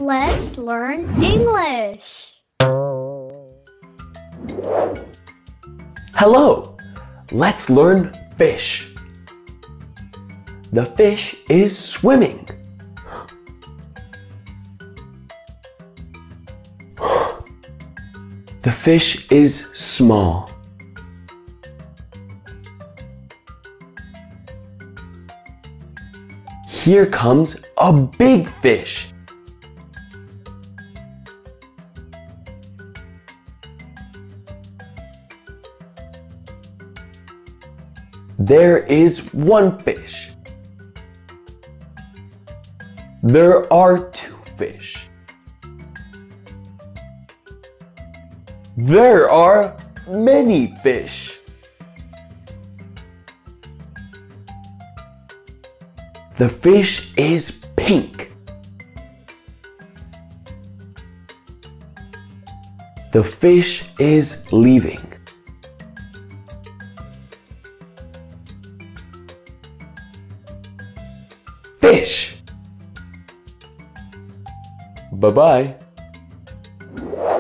Let's learn English. Hello! Let's learn fish. The fish is swimming. The fish is small. Here comes a big fish. There is one fish. There are two fish. There are many fish. The fish is pink. The fish is leaving. Fish. Bye-bye.